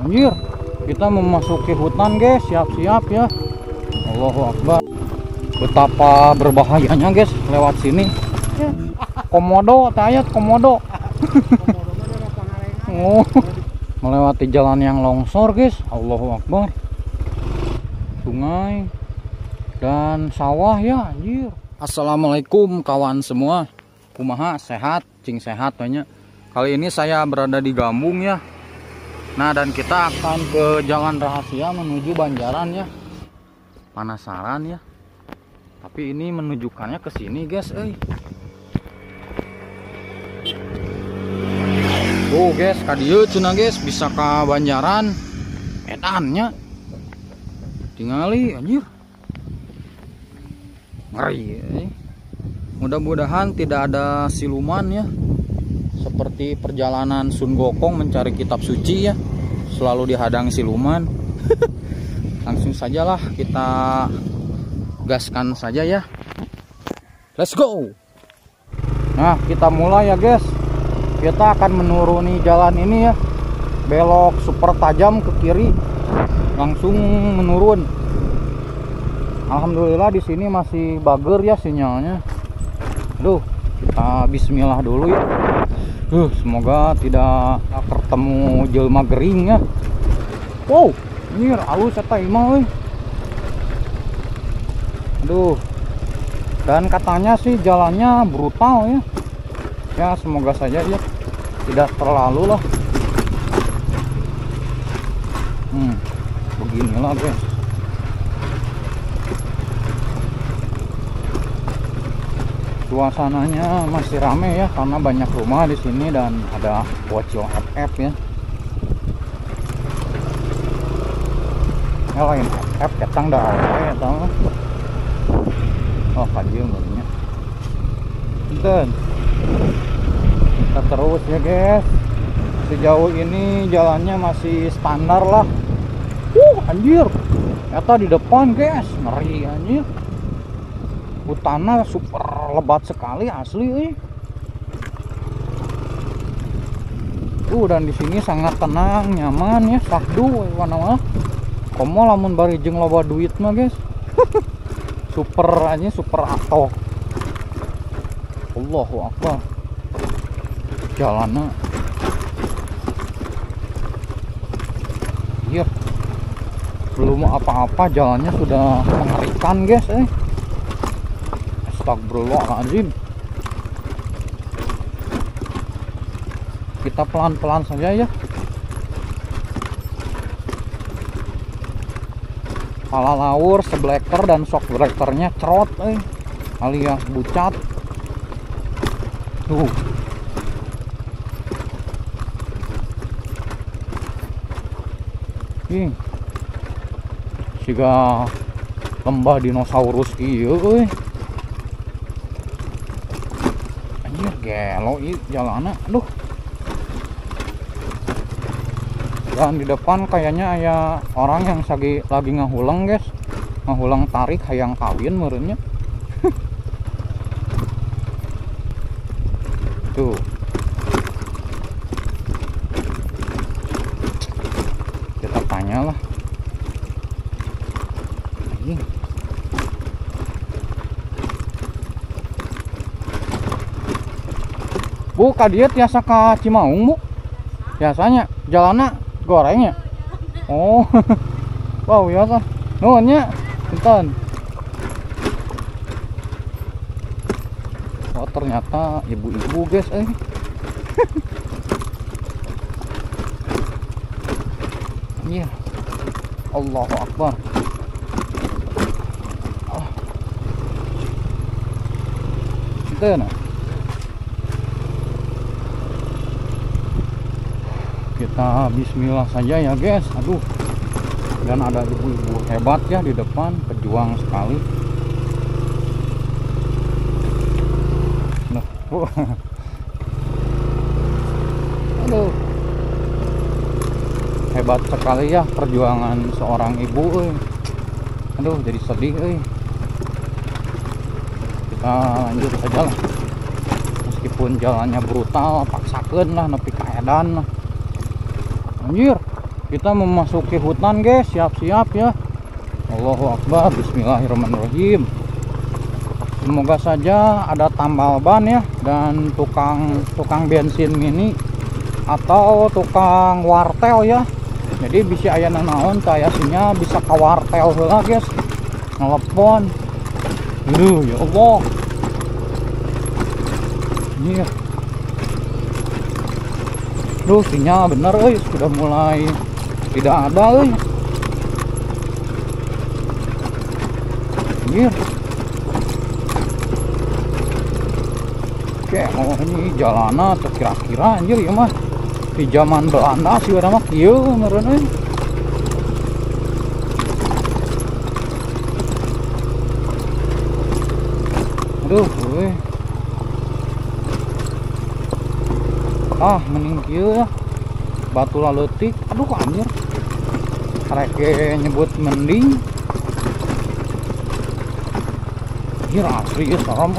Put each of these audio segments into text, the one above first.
Anjir, kita memasuki hutan guys, siap-siap ya. Allahu Akbar. Betapa berbahayanya guys lewat sini. Komodo, tayat komodo. Oh, melewati jalan yang longsor guys. Allahu Akbar. Sungai dan sawah ya, anjir. Assalamualaikum kawan semua. Kumaha, sehat, cing sehat banyak. Kali ini saya berada di Gambung ya. Nah, dan kita akan ke jalan rahasia menuju Banjaran ya. Penasaran ya. Tapi ini menunjukkannya ke sini guys, Tuh guys, kadieu cenah guys bisa ke Banjaran. Edannya. Tingali anjir. Ngeri. Mudah-mudahan tidak ada siluman ya. Seperti perjalanan Sun Gokong mencari kitab suci ya, selalu dihadang siluman. Langsung sajalah kita gaskan saja ya. Let's go. Nah, kita mulai ya guys. Kita akan menuruni jalan ini ya. Belok super tajam ke kiri. Langsung menurun. Alhamdulillah di sini masih bager ya sinyalnya. Aduh, kita bismillah dulu ya. Semoga tidak ketemu jelma gering ya. Wow, ini halus eta imah euy. Aduh. Dan katanya sih jalannya brutal ya. Ya semoga saja ya tidak terlalu lah. Beginilah guys. Suasananya masih rame ya karena banyak rumah di sini dan ada bocil FF ya. Ya lain FF ketang dah ya tahu. Oh kajil barunya. Dan kita terus ya guys. Sejauh ini jalannya masih standar lah. Anjir. Ternyata di depan guys, ngeri anjir. Hutannya super lebat sekali asli. Dan di sini sangat tenang, nyaman ya, sahdu mana-mana. Komo lamun bari jeung loba duit mah guys. Super aja, super ato. Allahu Akbar. Jalannya. Iya. Belum apa-apa jalannya sudah mengerikan guys. Astagfirullahaladzim. Kita pelan-pelan saja ya. Pala lawur, sebleker dan shock breakernya cerot alias bucat. Tuh. Siga lembah dinosaurus ieu gelo jalannya, aduh. Dan di depan kayaknya ada orang yang lagi ngahulang guys, ngahulang tarik hayang kawin merenya. Tuh. Kita tanya lah. Bu, kadieu tiasa ka Cimaung, Bu? Biasanya jalannya gorengnya. Oh. Wow, biasa. Nuhun nya. Punten. Oh, ternyata ibu-ibu, guys, Iya. Allahu Akbar. Punten. Kita bismillah saja ya guys. Aduh. Dan ada ibu-ibu hebat ya di depan, pejuang sekali. Nah, aduh. Hebat sekali ya perjuangan seorang ibu. Aduh, jadi sedih. Kita lanjut saja lah. Meskipun jalannya brutal, paksakeun lah nepi ka edan lah. Anjir, Kita memasuki hutan guys, siap-siap ya. Allahu Akbar, bismillahirrahmanirrahim. Semoga saja ada tambal ban ya, dan tukang bensin mini atau tukang wartel ya. Jadi bisa aya nanaon tayasinya bisa ke wartel heula guys. Telepon. Ya Allah. Iya. Duh, sinyal bener sudah mulai tidak ada Anjir. Oke, oh ini jalanan atau kira-kira anjir ya mah di zaman Belanda sih udah mah kieu meureun Aduh, mending kieu ya. Batu laletik. Aduh anjir. Karek nyebut mending. Anjir asli ya serem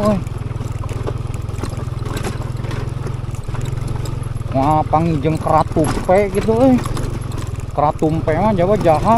Wah, panggijeng keratumpe gitu Keratumpe mah Jawa jahat.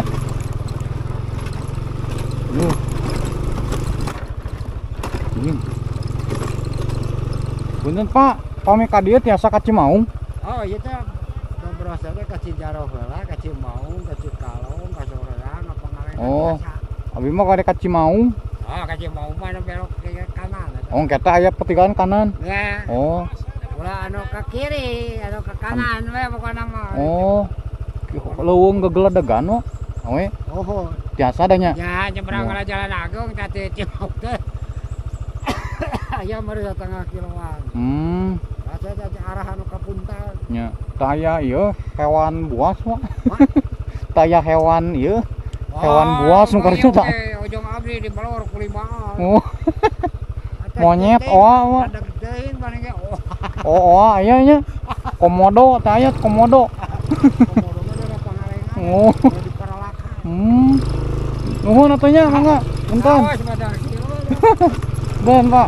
Punten Pak, pami ka dieu tiasa ka Cimaung. Oh iya teh beberapa ka Cijarah heula, ka Cimaung, ka Cikalong, ka Soreang, apa ngaranna. Oh. Abi mah ka Cimaung. Oh, ka Cimaung mah belok ke kanan. Oh, kita aya pertigaan kanan. Ya. Oh. Ulah anu ke kiri, anu ke kanan we pokona mah. Oh. Leuweung gegeledegan we. Oh. Biasa dah nya. Ya, nyebrang ka Jalan Agung tadi Cimaung teh. Aya meureun satengah kiloan. Ada arah anu ka Puntal. Nya, taya ieu hewan buas mah. Taya hewan ieu. Hewan buas nu kareu tah. Ujung abdi di balor kulimaan. Oh. Monyet oa mah. Deun paling ge oa. Oh, oa aya nya. Komodo tah aya komodo. Komodo mah ada pangalengan. Oh. Di Paralakan. Nuhun atuh nya, Kangga. Punten. Awas badak kieu. Ben, Pak.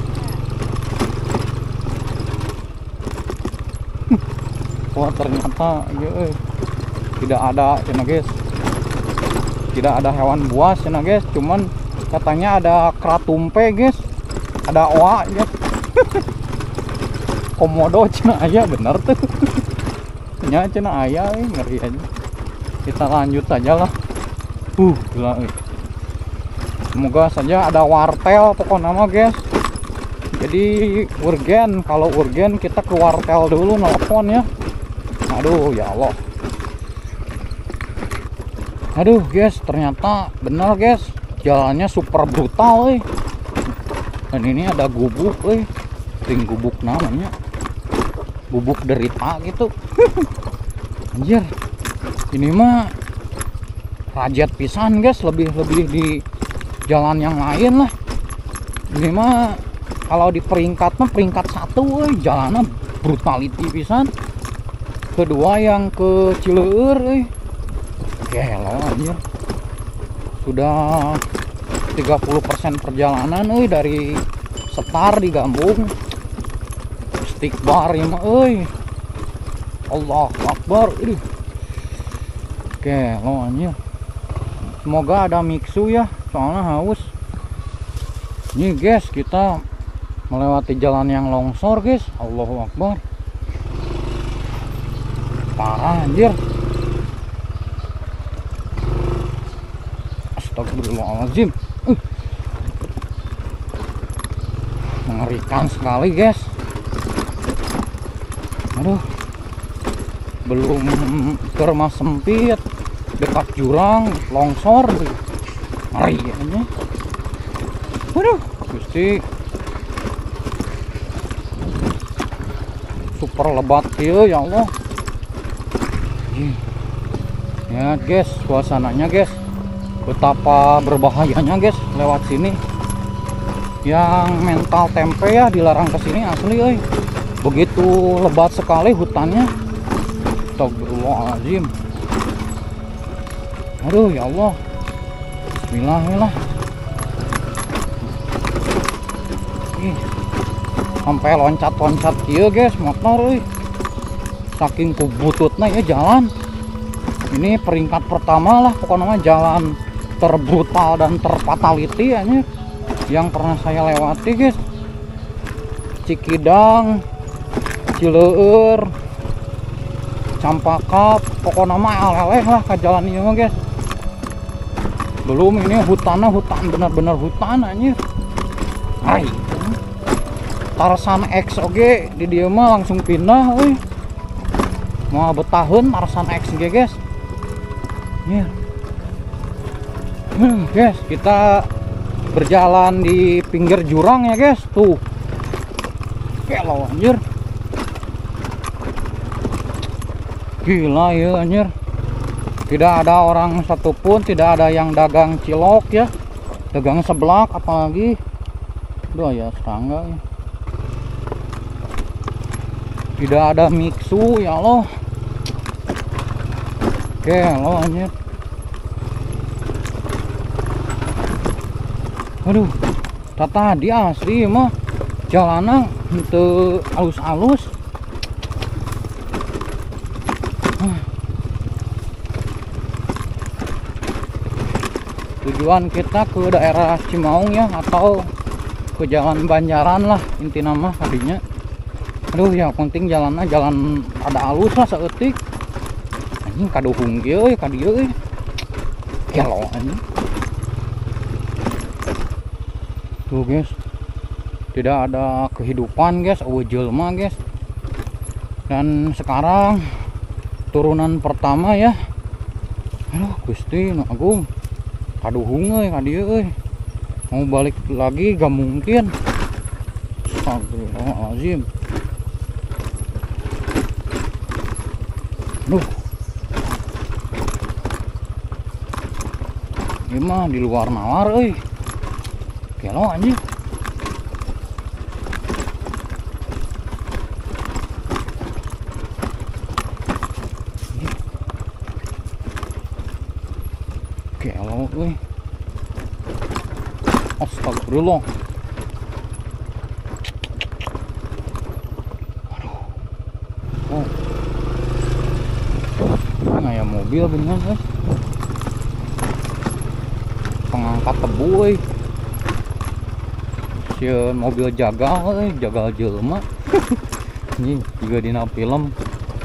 Wah, ternyata ya, tidak ada cina guys. Tidak ada hewan buas cina guys, cuman katanya ada keratumpe guys. Ada oa ya. Komodo cina aya bener tuh. Nya cina aya ngeri aja. Kita lanjut aja lah. Gila. Semoga saja ada wartel pokoknya mah guys. Jadi urgen, kalau urgen kita ke wartel dulu nelpon ya. Aduh ya Allah. Aduh guys, ternyata bener guys, jalannya super brutal Dan ini ada gubuk ring gubuk namanya. Gubuk derita gitu. Anjir. Ini mah rajet pisan guys, lebih di jalan yang lain lah. Ini mah kalau di peringkat mah peringkat 1 jalannya brutality pisan. Kedua yang ke Cileur gelo anjir. Sudah 30% perjalanan dari Setar di Gambung. Istighbar ya mah Allahu Akbar. Gelo anjir. Semoga ada mixu ya, soalnya haus. Ini guys, kita melewati jalan yang longsor guys. Allahu Akbar. Parah anjir. Astagfirullahaladzim. Mengerikan sekali guys. Aduh. Belum ke rumah sempit, dekat jurang, longsor. Ngeri aja. Aduh, Gusti. Super lebat ya Allah. Ya guys, suasananya guys, betapa berbahayanya guys lewat sini. Yang mental tempe ya dilarang kesini asli begitu lebat sekali hutannya. Astagfirullahaladzim. Aduh ya Allah. Bismillah. Sampai loncat-loncat kieu guys motor Saking kubututna ya jalan. Ini peringkat pertama lah pokoknya jalan terbrutal dan terfatality yang pernah saya lewati guys. Cikidang, Cileur, Campaka, pokoknya mah aleleh lah ke jalan ini mah guys. Belum ini hutan benar-benar hutan anjir. Hai. Tarzan X oge di dia mah langsung pindah euy. Mau betahun Tarzan X ge guys. Ya. Guys, kita berjalan di pinggir jurang ya guys. Tuh. Kelau anjir. Gila ya anjir. Tidak ada orang satupun, tidak ada yang dagang cilok ya. Dagang seblak apalagi. Duh ya serangga ya. Tidak ada mixu ya Allah. Oke lo anjir. Aduh, tadi asli mah jalanan itu halus-halus. Tujuan kita ke daerah Cimaung ya, atau ke jalan Banjaran lah inti nama tadinya. Aduh yang penting jalannya jalan ada halus lah seetik. Anjing kaduhung ge ka dieu euy. Kelo anjing. Tuh guys. Tidak ada kehidupan guys, eueuh jelema guys. Dan sekarang turunan pertama ya. Aduh Gusti nu Agung. Kaduhung euy ka dieu euy. Mau balik lagi gak mungkin. Astagfirullahaladzim. Duh. Ini mah di luar nalar euy. Kelo anjing. Kelo euy. Astagfirullah. Aduh. Oh. Kayak mobil bener guys. Pengangkat tebu euy. Sieun mobil jagal euy, jagal jelema. Ini juga dina film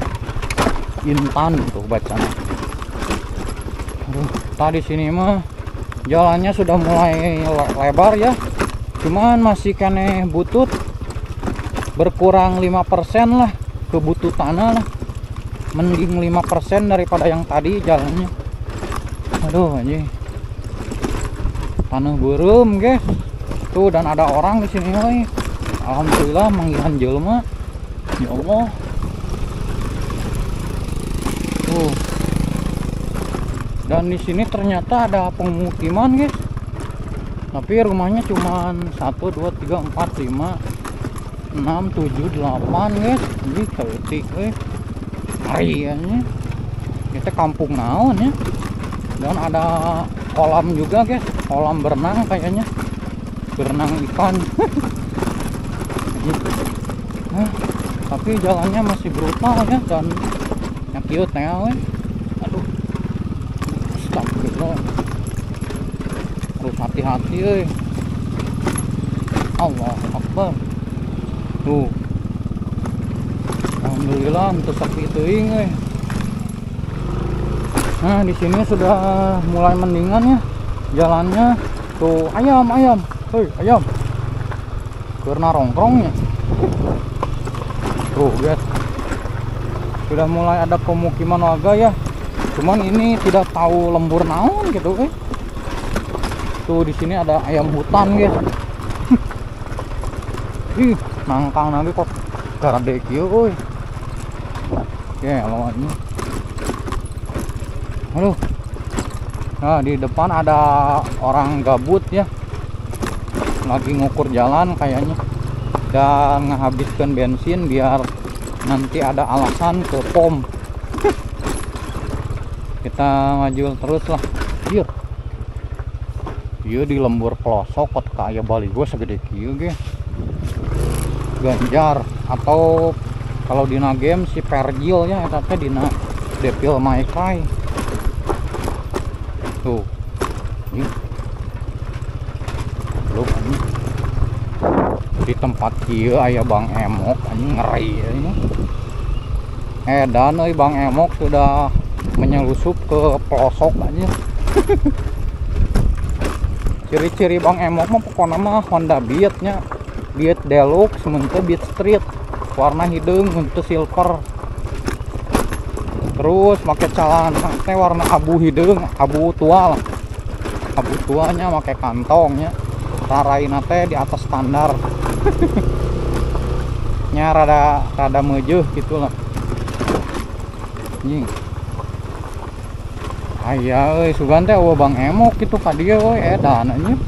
Intan tuh bacana. Aduh, tadi sini mah jalannya sudah mulai lebar ya. Cuman masih kene butut. Berkurang 5% lah kebututannya lah. Mending 5% daripada yang tadi jalannya. Aduh anjing. Tanah beureum guys. Tuh dan ada orang di sini euy. Alhamdulillah manggihan jelema. Ya Allah. Tuh. Dan di sini ternyata ada pemukiman guys. Tapi rumahnya cuma 1 2 3 4 5 6 7 8 guys. Ini keutik euy. Kayaknya kita kampung naon ya. Dan ada kolam juga guys, kolam berenang kayaknya, berenang ikan. Nah, tapi jalannya masih brutal ya, dan nyakiut ya we. Aduh, astagfirullah, harus hati-hati euy. Allahu Akbar. Tuh, alhamdulillah untuk sepi teuing euy. Nah, di sini sudah mulai mendingan ya jalannya. Tuh, ayam. Hei, ayam. Karena rongkrongnya. Tuh, guys. Sudah mulai ada pemukiman warga ya. Cuman ini tidak tahu lembur naon gitu, Tuh, di sini ada ayam hutan, guys. Ih, nangkang lagi kok garade kieu euy. Oke, lawan ini. Aduh. Nah, di depan ada orang gabut ya. Lagi ngukur jalan kayaknya. Dan menghabiskan bensin biar nanti ada alasan ke pom. Kita maju terus lah. Iya di lembur pelosok kot kaya Bali gue segede kieu ge. Ganjar atau kalau dina game si Pergil ya eta teh dina Devil May Cry. Tuh. Ini. Belum anjing. Di tempat kieu aya Bang Emok anjing, ngeri ini. Dan Bang Emok sudah menyelusup ke pelosok aja. Ciri-ciri Bang Emok mah pokoknya mah Honda Beat nya, Beat Deluxe sementara Beat Street warna hidung untuk silver, terus pakai celana teh warna abu hidung, abu tua lah, abu tuanya pakai kantongnya, raraina teh di atas standar. Nya rada meujuh gitulah. Anjing. Aya euy sugan teh eueuh Bang Emok kitu ka dieu euy edan anjing.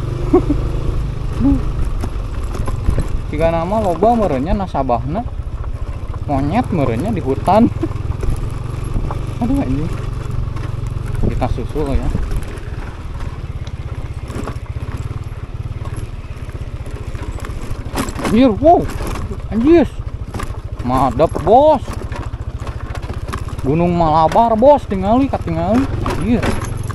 Tiga nama loba merenya nasabahna. Monyet merenya di hutan. Aduh anjing. Kita susul ya. Anjir, wow. Anjir. Madep, bos. Gunung Malabar bos, tingali katingali. Iya.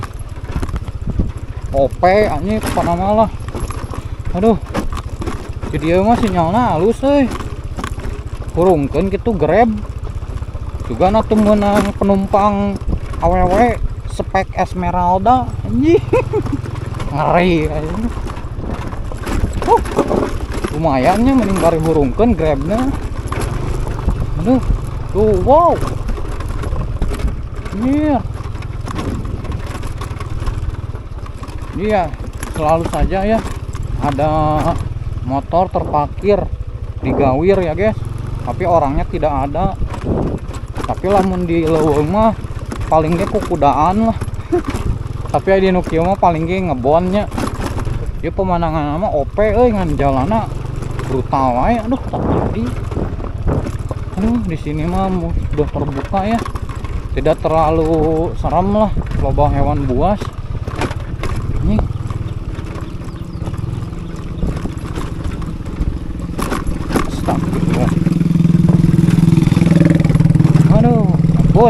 OP anjing panama lah. Aduh. Jadi dia mah sinyalna halus euy. Kurungkeun kitu Grab. Juga na teu meunang penumpang awewe spek Esmeralda anjing. Ngeri anjing. Lumayannya mending bari hurungkeun Grabna. Aduh. Tuh, wow. Iya. Iya, selalu saja ya ada motor terparkir di gawir ya guys, tapi orangnya tidak ada. Tapi lamun di leuweung mah paling ge kukudaan lah. Tapi di nu kieu mah paling ge ngebonnya. Ieu pemandangan mah OP euy, ngan jalanna brutal wae. Aduh, tak jadi. Aduh, di sini mah sudah terbuka ya. Tidak terlalu seram lah, loba hewan buas. Ini. Astagfirullah. Aduh, ampun.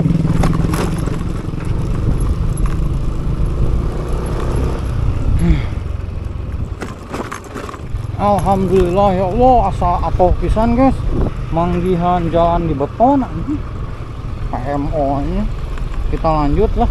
Alhamdulillah ya Allah, asa atoh pisan guys. Manggihan jalan di beton anjing. PMO nya. Kita lanjut lah.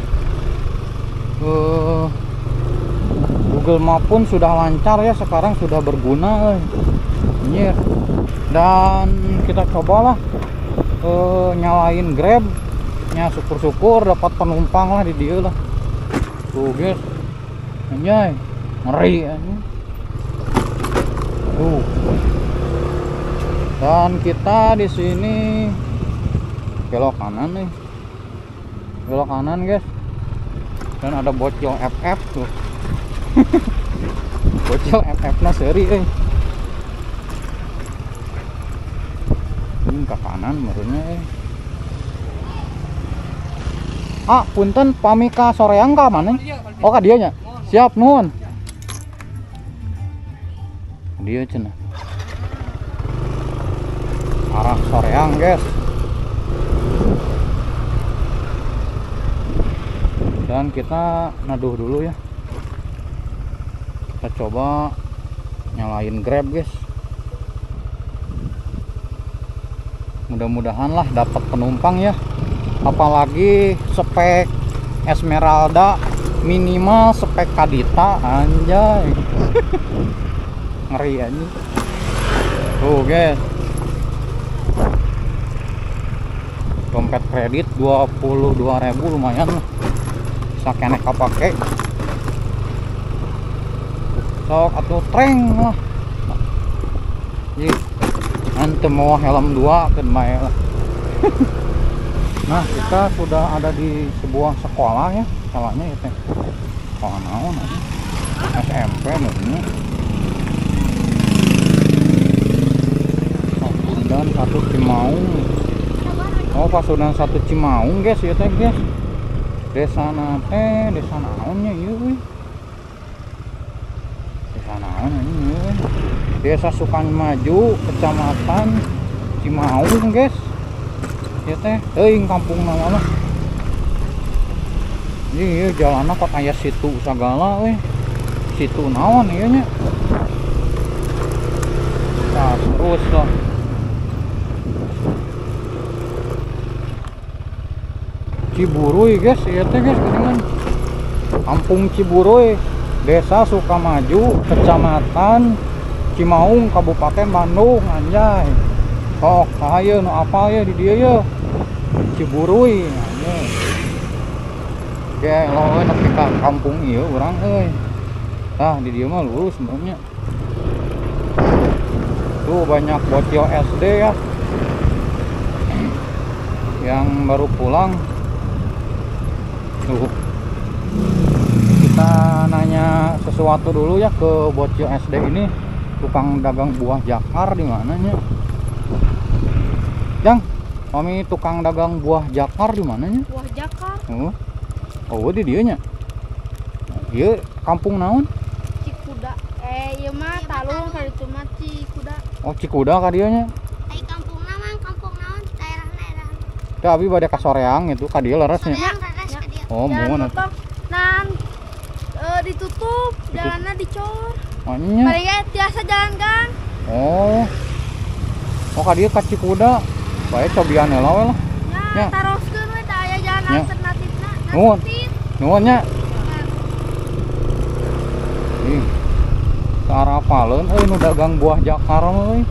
Google Map pun sudah lancar ya, sekarang sudah berguna. Anjir. Dan kita cobalah nyalain Grab. Ya syukur-syukur dapat penumpang lah di dia lah. Tuh guys. Anjay, ngeri anjing. Tuh. Dan kita di sini belok kanan nih, belok kanan guys. Dan ada bocil FF tuh. Bocil FF na seri ini ke kanan menurutnya punten pamika soreang ka mana? Oh ka dianya. Siap nuhun. Dia cenah. Arah soreang guys. Dan kita naduh dulu ya. Kita coba nyalain Grab guys. Mudah-mudahan lah dapat penumpang ya. Apalagi spek Esmeralda minimal spek Kadita anjay. Ngeri aja. Tuh guys. Dompet kredit 22.000 lumayan lah. Kena kapake sok atau treng lah. Jadi nanti mau helm 2 kan bae lah. Nah, kita sudah ada di sebuah sekolah ya, sekolahnya itu sekolah naon SMP mungkin. Dan 1 Cimaung. Oh, Pasundan 1 Cimaung guys ya teh guys. Desa nate, desa naonnya ieu we. Desa naon anjing ieu we. Desa Sukamaju, Kecamatan Cimaung, guys. Ya teh, teuing kampung nama mah. Iya jalannya kok aya situ sagala we. Situ naon ieu nya. Nah, terus lah. Ciburuy guys, ieu teh guys geuningan. Kampung Ciburuy, Desa Sukamaju, Kecamatan Cimaung, Kabupaten Bandung, anjay. Sok ayeuna nu apa ya di dieu ye. Ciburuy anjay. Ge lo nepi ka kampung ieu urang euy. Tah di dieu mah lurus sebenarnya. Tuh banyak bocil SD ya yang baru pulang. Tuh kita nanya sesuatu dulu ya ke bocil SD ini, tukang dagang buah jakar di mananya? Jang, kami tukang dagang buah jakar di mananya? Buah jakar. Oh di dieu nya. Ieu kampung naon? Cikuda. Ieu mah talung kali itu mah Cikuda. Oh Cikuda ka dieu nya. Ai kampung naon? Kampung naon? Daerah-daerah. Teh abi bade ka soreang itu ka dieu leresnya. Oh, mun atuh. Nan ditutup, jalannya dicor. Oh nya. Bari tiasa jalan gang. Oh. Oh ka dieu ka Cikuda. Bae cobian heula we lah. Ya, taroskeun we tah aya jalan Ya. alternatifna. Nuhun. Nuhun nya. Ih. Sarapaleun euy nu dagang buah jakar mah euy.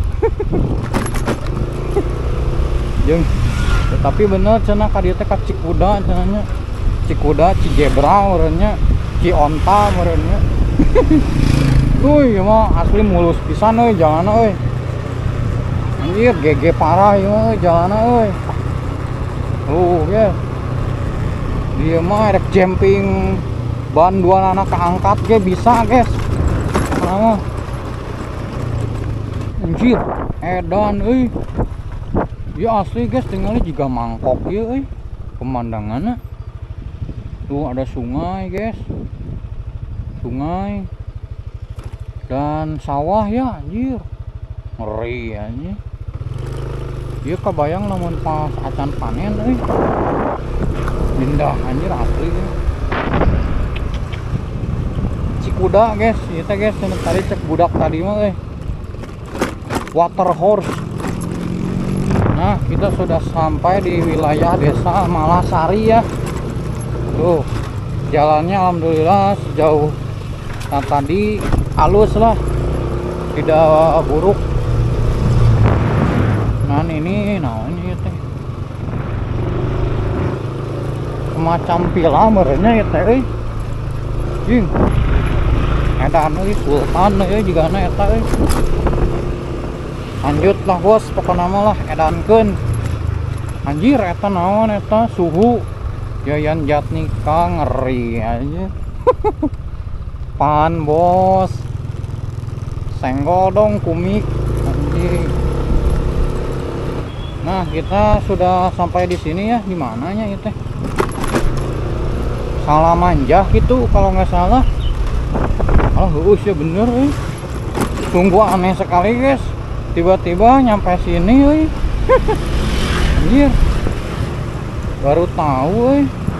Jeung tetapi bener cenah ka dieu teh ka Cikuda cenahnya. Cikuda, Cijebra meureunnya, Cionta meureunnya. Uy, mah asli mulus pisan euy jalanna euy. Anjir, GG parah ieu mah jalanna euy. Ge. Dia mah rek jumping ban dua anak keangkat ge bisa, guys. Kenapa? Anjir, edan euy. Ya asli guys, tinggalnya juga mangkok ieu euy. Pemandangannya. Tuh ada sungai guys, sungai dan sawah ya anjir, ngeri anjir. Dia kebayang namun pas acan panen indah anjir asli ya. Cikuda guys, kita guys tadi cek budak tadi mah water horse. Nah kita sudah sampai di wilayah desa Malasari ya. Tuh jalannya alhamdulillah sejauh tadi halus lah, tidak buruk. Nah ini naonnya teh semacam pila merenya ya teh jing edan euy sultan euy jigana eta euy. Lanjut lah bos, pokoknya mah lah edankeun. Anjir eta naon eta suhu Yayan Jatnika ngeri aja. Pan bos, senggol dong kumik anjing. Nah kita sudah sampai di sini ya, di mananya itu? Salamanjah gitu kalau nggak salah. Oh ya bener nih. Tunggu aneh sekali guys. Tiba-tiba nyampe sini, anjir. Baru tahu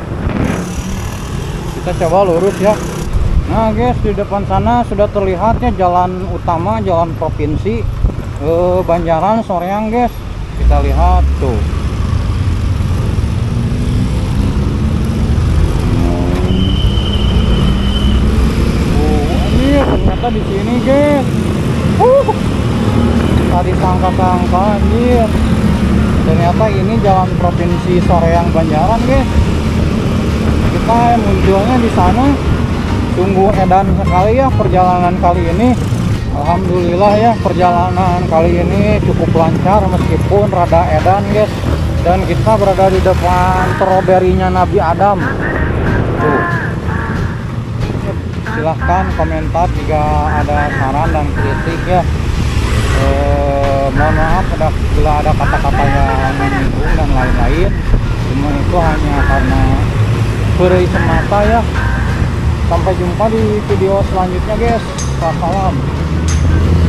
kita coba lurus ya. Nah guys, di depan sana sudah terlihatnya jalan utama, jalan provinsi Banjaran Soreang guys. Kita lihat tuh. Ini ternyata di sini guys. Tadi sangka-sangka anjir. Ternyata ini jalan provinsi Soreang Banjaran guys. Kita munculnya di sana. Sungguh edan sekali ya perjalanan kali ini. Alhamdulillah ya perjalanan kali ini cukup lancar meskipun rada edan guys. Dan kita berada di depan stroberinya Nabi Adam. Tuh. Silahkan komentar jika ada saran dan kritik ya. Mohon maaf bila ada kata-kata yang menyinggung dan lain-lain. Cuma itu hanya karena beri semata ya. Sampai jumpa di video selanjutnya guys. Wassalam.